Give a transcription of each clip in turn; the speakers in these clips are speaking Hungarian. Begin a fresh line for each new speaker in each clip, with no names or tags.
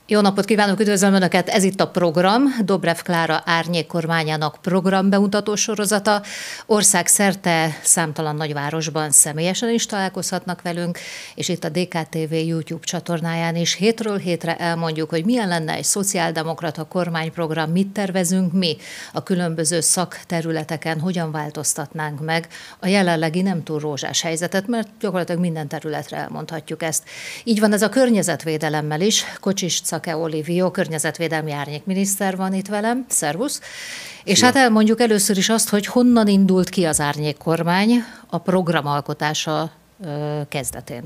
Jó napot kívánok, üdvözlöm Önöket! Ez itt a program, Dobrev Klára árnyék kormányának programbemutató sorozata. Országszerte számtalan nagyvárosban személyesen is találkozhatnak velünk, és itt a DK.TV YouTube csatornáján is hétről hétre elmondjuk, hogy milyen lenne egy szociáldemokrata kormányprogram, mit tervezünk mi a különböző szakterületeken, hogyan változtatnánk meg a jelenlegi nem túl rózsás helyzetet, mert gyakorlatilag minden területre elmondhatjuk ezt. Így van ez a környezetvédelemmel is. Kocsis Czake Olivió, környezetvédelmi árnyékminiszter van itt velem. Szervusz! És hát elmondjuk először is azt, hogy honnan indult ki az árnyékkormány a programalkotása kezdetén.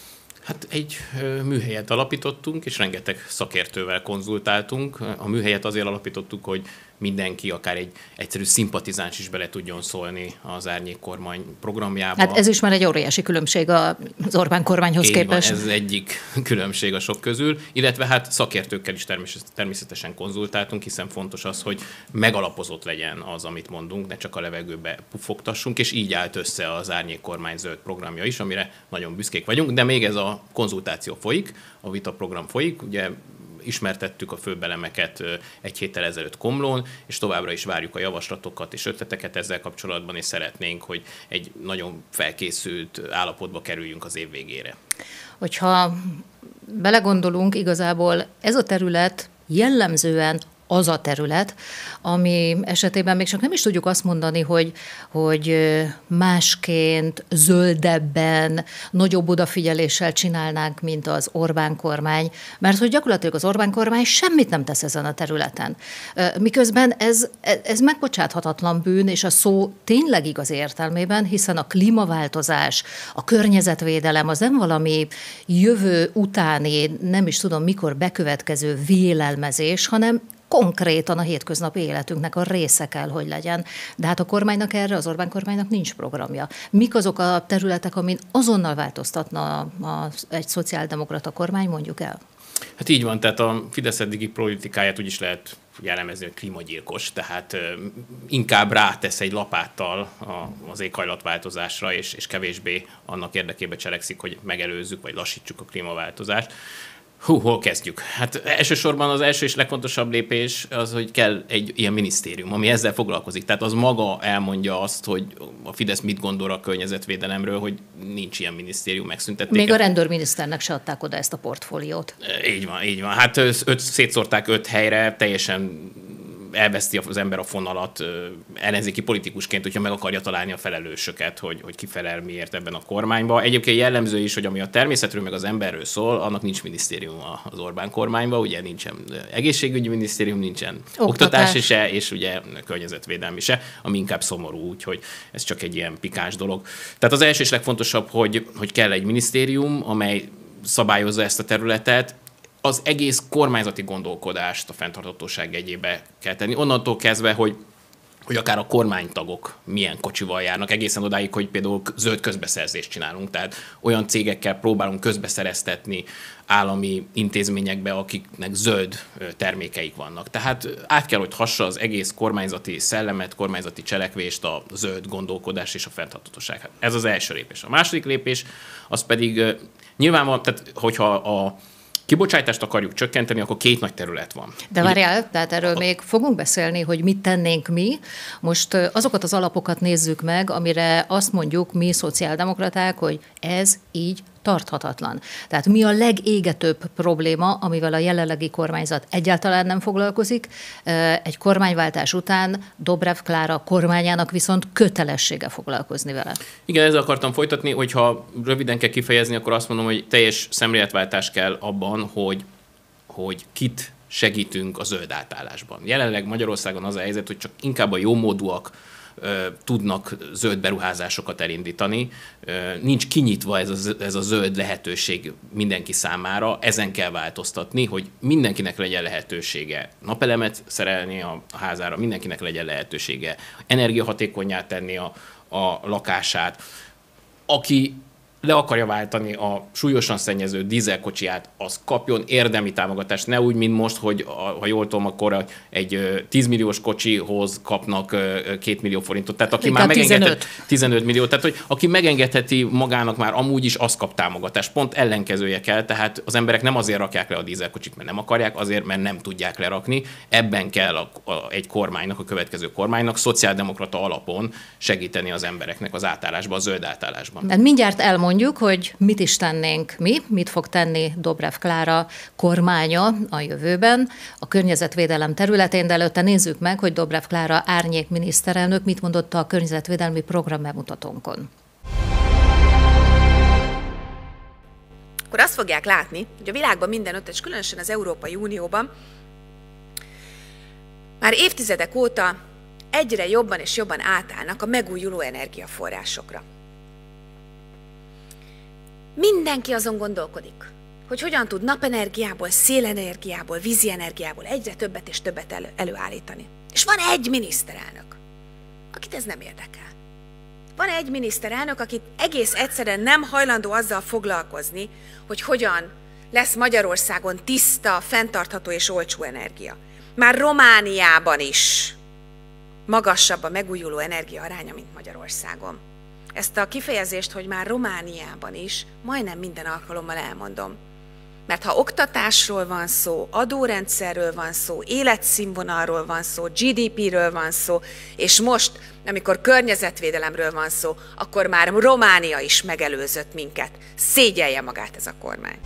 Hát egy műhelyet alapítottunk, és rengeteg szakértővel konzultáltunk. A műhelyet azért alapítottuk, hogy mindenki, akár egy egyszerű szimpatizáns is bele tudjon szólni az árnyékkormány programjába.
Hát ez is már egy óriási különbség az Orbán kormányhoz képest.
Ez egyik különbség a sok közül, illetve hát szakértőkkel is természetesen konzultáltunk, hiszen fontos az, hogy megalapozott legyen az, amit mondunk, ne csak a levegőbe pufogtassunk, és így állt össze az árnyékkormány zöld programja is, amire nagyon büszkék vagyunk, de még ez a konzultáció folyik, a vitaprogram folyik, ugye ismertettük a főbb elemeket egy héttel ezelőtt Komlón, és továbbra is várjuk a javaslatokat és ötleteket ezzel kapcsolatban, és szeretnénk, hogy egy nagyon felkészült állapotba kerüljünk az év végére.
Hogyha belegondolunk, igazából ez a terület jellemzően az a terület, ami esetében még csak nem is tudjuk azt mondani, hogy másként, zöldebben, nagyobb odafigyeléssel csinálnánk, mint az Orbán kormány, mert hogy gyakorlatilag az Orbán kormány semmit nem tesz ezen a területen. Miközben ez megbocsáthatatlan bűn, és a szó tényleg igaz értelmében, hiszen a klímaváltozás, a környezetvédelem az nem valami jövő utáni, nem is tudom mikor bekövetkező vélelmezés, hanem konkrétan a hétköznapi életünknek a része kell, hogy legyen. De hát a kormánynak erre, az Orbán kormánynak nincs programja. Mik azok a területek, amin azonnal változtatna egy szociáldemokrata kormány, mondjuk el?
Hát így van, tehát a Fidesz eddigi politikáját úgy is lehet jellemezni, hogy klímagyilkos, tehát inkább rátesz egy lapáttal az éghajlatváltozásra, és kevésbé annak érdekében cselekszik, hogy megelőzzük, vagy lassítsuk a klímaváltozást. Hol kezdjük? Hát elsősorban az első és legfontosabb lépés az, hogy kell egy ilyen minisztérium, ami ezzel foglalkozik. Tehát az maga elmondja azt, hogy a Fidesz mit gondol a környezetvédelemről, hogy nincs ilyen minisztérium, megszüntették.
Még a rendőrminiszternek se adták oda ezt a portfóliót.
Így van. Hát szétszórták 5 helyre, teljesen elveszti az ember a fonalat ellenzéki politikusként, hogyha meg akarja találni a felelősöket, hogy ki felel miért ebben a kormányban. Egyébként jellemző is, hogy ami a természetről meg az emberről szól, annak nincs minisztérium az Orbán kormányban, ugye nincsen egészségügyi minisztérium, nincsen oktatási se, és ugye környezetvédelmi se, ami inkább szomorú, úgyhogy ez csak egy ilyen pikáns dolog. Tehát az első és legfontosabb, hogy kell egy minisztérium, amely szabályozza ezt a területet. Az egész kormányzati gondolkodást a fenntarthatóság jegyébe kell tenni. Onnantól kezdve, hogy akár a kormánytagok milyen kocsival járnak, egészen odáig, hogy például zöld közbeszerzést csinálunk, tehát olyan cégekkel próbálunk közbeszereztetni állami intézményekbe, akiknek zöld termékeik vannak. Tehát át kell, hogy hassa az egész kormányzati szellemet, kormányzati cselekvést a zöld gondolkodás és a fenntarthatóság. Ez az első lépés. A második lépés, az pedig nyilvánvalóan, tehát hogyha a kibocsátást akarjuk csökkenteni, akkor 2 nagy terület van.
De várjál, tehát erről még fogunk beszélni, hogy mit tennénk mi. Most azokat az alapokat nézzük meg, amire azt mondjuk mi szociáldemokraták, hogy ez így tarthatatlan. Tehát mi a legégetőbb probléma, amivel a jelenlegi kormányzat egyáltalán nem foglalkozik, egy kormányváltás után Dobrev Klára kormányának viszont kötelessége foglalkozni vele.
Igen, ezzel akartam folytatni, hogyha röviden kell kifejezni, akkor azt mondom, hogy teljes szemléletváltás kell abban, hogy kit segítünk a zöld átállásban. Jelenleg Magyarországon az a helyzet, hogy csak inkább a jómódúak tudnak zöld beruházásokat elindítani. Nincs kinyitva ez a zöld lehetőség mindenki számára, ezen kell változtatni, hogy mindenkinek legyen lehetősége napelemet szerelni a házára, mindenkinek legyen lehetősége energiahatékonnyá tenni a lakását. Aki le akarja váltani a súlyosan szennyező dízelkocsiját, az kapjon érdemi támogatást. Ne úgy, mint most, hogy ha jól tudom, akkor egy 10 milliós kocsihoz kapnak 2 millió forintot. Tehát aki már megengedhet 15 millió, tehát hogy aki megengedheti magának már amúgy is, az kap támogatást. Pont ellenkezője kell, tehát az emberek nem azért rakják le a dízelkocsit, mert nem akarják, azért, mert nem tudják lerakni. Ebben kell egy kormánynak, a következő kormánynak szociáldemokrata alapon segíteni az embereknek az átállásban, a zöld átállásban.
De mindjárt elmondjuk, hogy mit is tennénk mi, mit fog tenni Dobrev Klára kormánya a jövőben a környezetvédelem területén, de előtte nézzük meg, hogy Dobrev Klára árnyék miniszterelnök mit mondott a környezetvédelmi program bemutatónkon.
Akkor azt fogják látni, hogy a világban mindenütt, és különösen az Európai Unióban már évtizedek óta egyre jobban és jobban átállnak a megújuló energiaforrásokra. Mindenki azon gondolkodik, hogy hogyan tud napenergiából, szélenergiából, vízi energiából egyre többet és többet előállítani. És van egy miniszterelnök, akit ez nem érdekel. Van egy miniszterelnök, akit egész egyszerűen nem hajlandó azzal foglalkozni, hogy hogyan lesz Magyarországon tiszta, fenntartható és olcsó energia. Már Romániában is magasabb a megújuló energia aránya, mint Magyarországon. Ezt a kifejezést, hogy már Romániában is, majdnem minden alkalommal elmondom. Mert ha oktatásról van szó, adórendszerről van szó, életszínvonalról van szó, GDP-ről van szó, és most, amikor környezetvédelemről van szó, akkor már Románia is megelőzött minket. Szégyelje magát ez a kormány.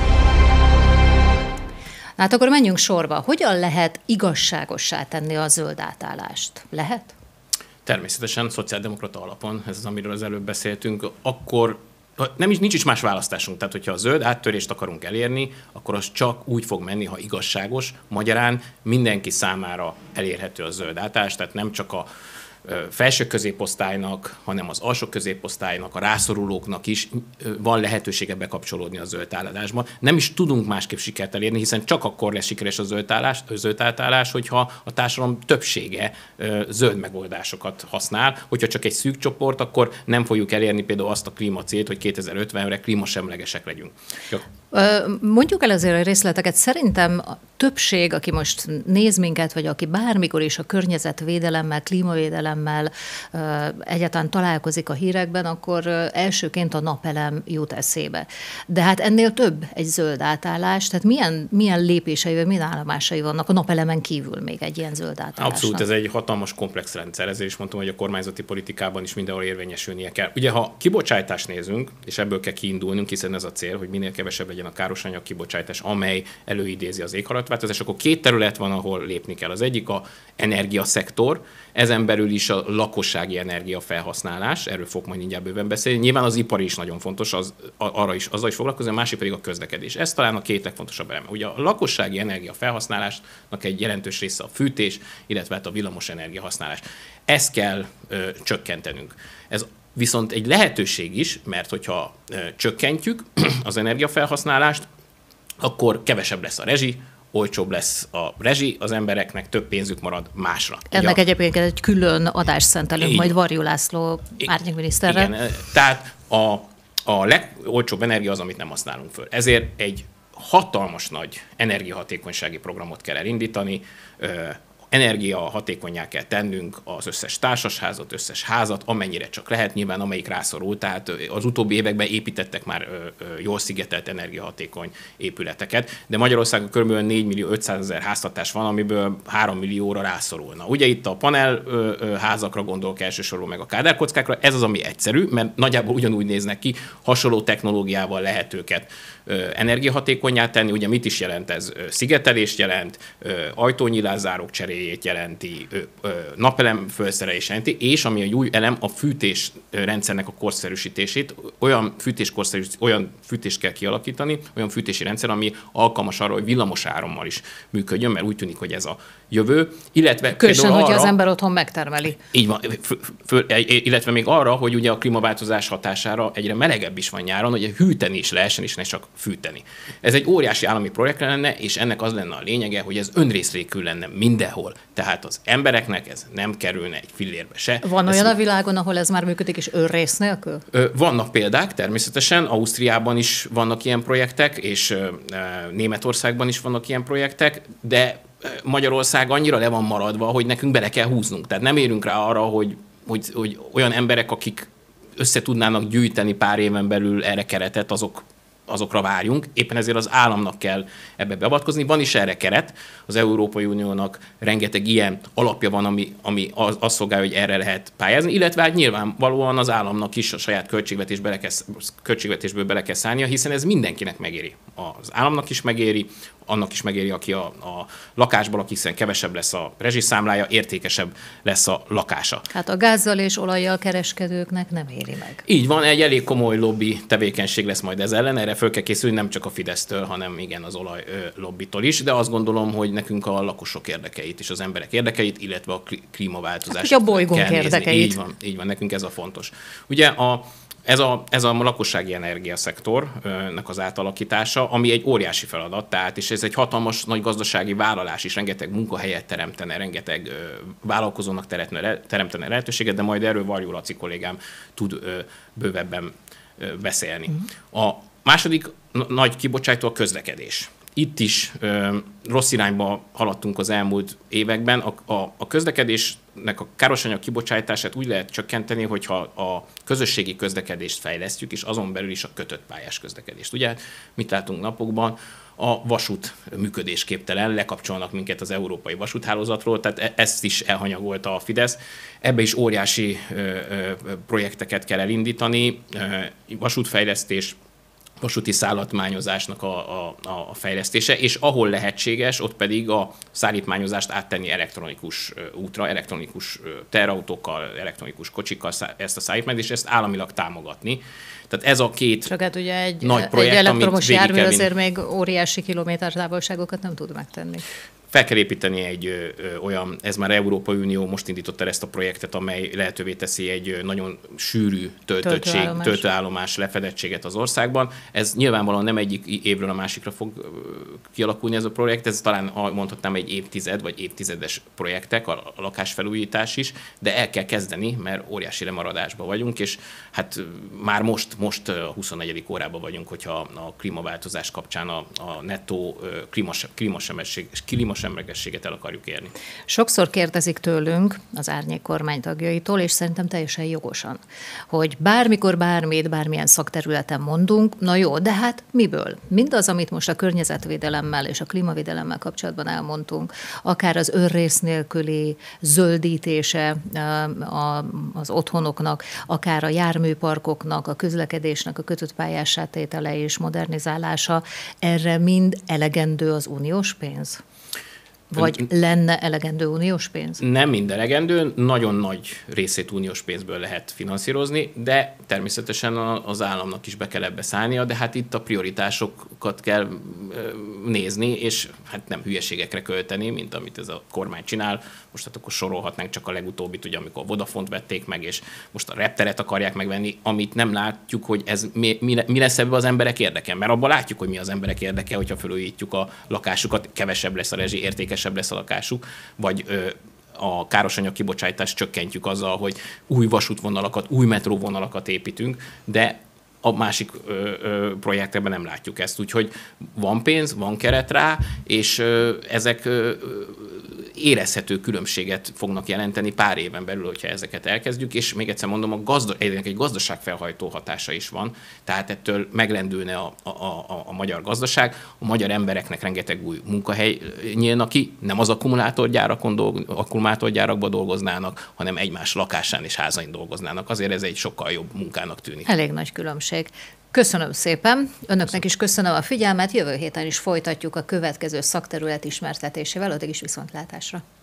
Hát akkor menjünk sorba. Hogyan lehet igazságossá tenni a zöld átállást? Lehet?
Természetesen szociáldemokrata alapon, ez az, amiről az előbb beszéltünk, akkor nincs is más választásunk. Tehát, hogyha a zöld áttörést akarunk elérni, akkor az csak úgy fog menni, ha igazságos, magyarán mindenki számára elérhető a zöld átállás, tehát nem csak a felső középosztálynak, hanem az alsó középosztálynak, a rászorulóknak is van lehetősége bekapcsolódni a zöld átállásba. Nem is tudunk másképp sikert elérni, hiszen csak akkor lesz sikeres a zöld átállás, hogyha a társadalom többsége zöld megoldásokat használ. Hogyha csak egy szűk csoport, akkor nem fogjuk elérni például azt a klímacélt, hogy 2050-re klímasemlegesek legyünk.
Mondjuk el azért a részleteket. Szerintem a többség, aki most néz minket, vagy aki bármikor is a környezetvédelemmel, klímavédelemmel egyáltalán találkozik a hírekben, akkor elsőként a napelem jut eszébe. De hát ennél több egy zöld átállás, tehát milyen lépései, vagy milyen állomásai vannak a napelemen kívül még egy ilyen zöld átállásnak?
Abszolút, ez egy hatalmas komplex rendszer, ezért is mondtam, hogy a kormányzati politikában is mindenhol érvényesülnie kell. Ugye, ha kibocsátást nézünk, és ebből kell kiindulnunk, hiszen ez a cél, hogy minél kevesebb legyen a károsanyag kibocsátás, amely előidézi az éghajlatváltozást, akkor két terület van, ahol lépni kell. Az egyik a energiaszektor, ezen belül is a lakossági energiafelhasználás, erről fog majd mindjárt bőven beszélni. Nyilván az ipar is nagyon fontos, azzal is foglalkozni, a másik pedig a közlekedés. Ez talán a két legfontosabb eleme. Ugye a lakossági energiafelhasználásnak egy jelentős része a fűtés, illetve a villamos energiahasználás. Ezt kell csökkentenünk. Ez viszont egy lehetőség is, mert hogyha csökkentjük az energiafelhasználást, akkor kevesebb lesz a rezsi, olcsóbb lesz a rezsi, az embereknek több pénzük marad másra.
Ennek egyébként egy külön adást szentelünk majd Varjú László árnyékminiszterrel.
Igen, tehát a legolcsóbb energia az, amit nem használunk föl. Ezért egy hatalmas nagy energiahatékonysági programot kell elindítani, energiahatékonnyá kell tennünk az összes társasházat, összes házat, amennyire csak lehet, nyilván amelyik rászorul. Tehát az utóbbi években építettek már jól szigetelt energiahatékony épületeket, de Magyarországon kb. 4.500.000 háztartás van, amiből 3 millióra rászorulna. Ugye itt a panel házakra gondolok elsősorban, meg a kádárkockákra, ez az, ami egyszerű, mert nagyjából ugyanúgy néznek ki, hasonló technológiával lehet őket energiahatékonnyá tenni. Ugye mit is jelent ez? Szigetelést jelent, ajtónyilászárók cseréjét jelenti, napelem felszerelés jelenti, és ami egy új elem, a fűtésrendszernek a korszerűsítését. Olyan fűtést kell kialakítani, olyan fűtési rendszer, ami alkalmas arra, hogy villamos árammal is működjön, mert úgy tűnik, hogy ez a jövő. Illetve
különösen, hogyha az ember otthon megtermeli.
Így van, illetve még arra, hogy ugye a klímaváltozás hatására egyre melegebb is van nyáron, hogy hűteni is lehessen, és ne csak fűteni. Ez egy óriási állami projekt lenne, és ennek az lenne a lényege, hogy ez önrészlékű lenne mindenhol. sehol. Tehát az embereknek ez nem kerülne egy fillérbe se.
Van olyan a világon, ahol ez már működik, és önrész nélkül?
Vannak példák, természetesen. Ausztriában is vannak ilyen projektek, és Németországban is vannak ilyen projektek, de Magyarország annyira le van maradva, hogy nekünk bele kell húznunk. Tehát nem érünk rá arra, hogy olyan emberek, akik össze tudnának gyűjteni pár éven belül erre keretet, azokra várjunk. Éppen ezért az államnak kell ebbe beavatkozni. Van is erre keret. Az Európai Uniónak rengeteg ilyen alapja van, ami azt szolgálja, hogy erre lehet pályázni, illetve hát nyilvánvalóan az államnak is a saját költségvetésből bele kell szállnia, hiszen ez mindenkinek megéri. Az államnak is megéri, annak is megéri, aki a lakásban lakik, hiszen kevesebb lesz a rezsiszámlája, értékesebb lesz a lakása.
Hát a gázzal és olajjal kereskedőknek nem éri meg.
Így van, egy elég komoly lobby tevékenység lesz majd ez ellen, erre föl kell készülni nem csak a Fidesztől, hanem igen az olajlobbitól is, de azt gondolom, hogy nekünk a lakosok érdekeit és az emberek érdekeit, illetve a klímaváltozást
hát, a bolygónk érdekeit.
Így van, nekünk ez a fontos. Ugye ez a lakossági energiaszektornak az átalakítása, ami egy óriási feladat, tehát és ez egy hatalmas nagy gazdasági vállalás is, rengeteg munkahelyet teremtene, rengeteg vállalkozónak teremtene lehetőséget, de majd erről Varjú Laci kollégám tud bővebben beszélni. A második nagy kibocsátó a közlekedés. Itt is rossz irányba haladtunk az elmúlt években. A közlekedésnek a károsanyag kibocsátását úgy lehet csökkenteni, hogyha a közösségi közlekedést fejlesztjük, és azon belül is a kötött pályás közlekedést. Ugye mit látunk napokban? A vasút működésképtelen, lekapcsolnak minket az európai vasúthálózatról, tehát ezt is elhanyagolta a Fidesz. Ebbe is óriási projekteket kell elindítani, vasútfejlesztés, vasúti szállatmányozásnak a fejlesztése, és ahol lehetséges, ott pedig a szállítmányozást áttenni elektronikus útra, elektronikus teherautókkal, elektronikus kocsikkal ezt a szállítmányt, és ezt államilag támogatni. Tehát ez a két
csak hát ugye
nagy projekt,
egy elektromos jármű
kell
azért még óriási kilométertávolságokat nem tud megtenni.
Fel kell építeni egy olyan, ez már Európai Unió most indította ezt a projektet, amely lehetővé teszi egy nagyon sűrű töltőállomás lefedettséget az országban. Ez nyilvánvalóan nem egyik évről a másikra fog kialakulni ez a projekt, ez talán mondhatnám egy évtized vagy évtizedes projektek, a lakásfelújítás is, de el kell kezdeni, mert óriási lemaradásban vagyunk, és hát már most a 24. órában vagyunk, hogyha a klímaváltozás kapcsán a nettó klímasemlegességet el akarjuk érni.
Sokszor kérdezik tőlünk az árnyék kormány tagjaitól, és szerintem teljesen jogosan, hogy bármikor bármilyen szakterületen mondunk, na jó, de hát miből? Mindaz, amit most a környezetvédelemmel és a klímavédelemmel kapcsolatban elmondtunk, akár az önrész nélküli zöldítése az otthonoknak, akár a járműparkoknak, a közlekedésnek a kötött pályássá tétele és modernizálása, erre mind elegendő az uniós pénz? Vagy lenne elegendő uniós pénz? Nem
mind elegendő, nagyon nagy részét uniós pénzből lehet finanszírozni, de természetesen az államnak is be kell ebbe szállnia, de hát itt a prioritásokat kell nézni, és hát nem hülyeségekre költeni, mint amit ez a kormány csinál. Most hát akkor sorolhatnánk csak a legutóbbit, ugye, amikor a Vodafont vették meg, és most a repteret akarják megvenni, amit nem látjuk, hogy ez mi lesz ebben az emberek érdeke. Mert abban látjuk, hogy mi az emberek érdeke, hogyha felújítjuk a lakásukat, kevesebb lesz a rezsi, értékesebb lesz a lakásuk, vagy a károsanyag kibocsátást csökkentjük azzal, hogy új vasútvonalakat, új metróvonalakat építünk, de a másik projektekben nem látjuk ezt. Úgyhogy van pénz, van keret rá, és ezek érezhető különbséget fognak jelenteni pár éven belül, hogyha ezeket elkezdjük, és még egyszer mondom, egy gazdaságfelhajtó hatása is van, tehát ettől meglendülne a magyar gazdaság, a magyar embereknek rengeteg új munkahely nyílna ki, nem az akkumulátorgyárakban dolgoznának, hanem egymás lakásán és házain dolgoznának. Azért ez egy sokkal jobb munkának tűnik.
Elég nagy különbség. Köszönöm szépen. Önöknek is köszönöm a figyelmet. Jövő héten is folytatjuk a következő szakterület ismertetésével. Addig is viszontlátásra.